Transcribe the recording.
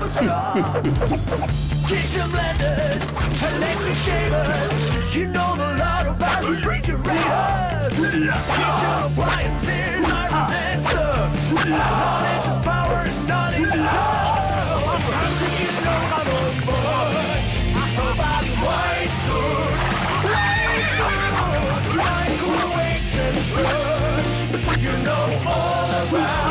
never stop. Kitchen blenders, electric shavers, you know the lot about refrigerators. Kitchen appliances, irons and stuff. Knowledge is power and knowledge is love. How can you know so much about white goods? White goods, microwaves and such. You know all about